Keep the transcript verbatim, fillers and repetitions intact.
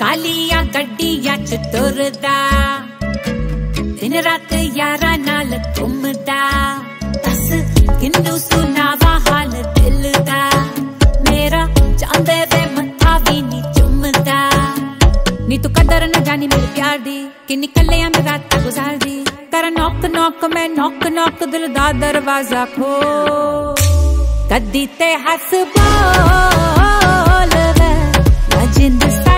कालिया गड्डिया च तुरदा, दिन रात यारा नाल घुमदा। दस किन्नू सुनावा हाल दिल दा, मेरा चांदे दे मत्था भी नी चुमदा। नी तू कदर न जानी मेरे प्यार दी, किन्नी कलियां मैं रात गुजार दी। कर नॉक नॉक मैं नॉक नॉक दिल दा दरवाजा खोल। कदी ते हस बोल वे जिंद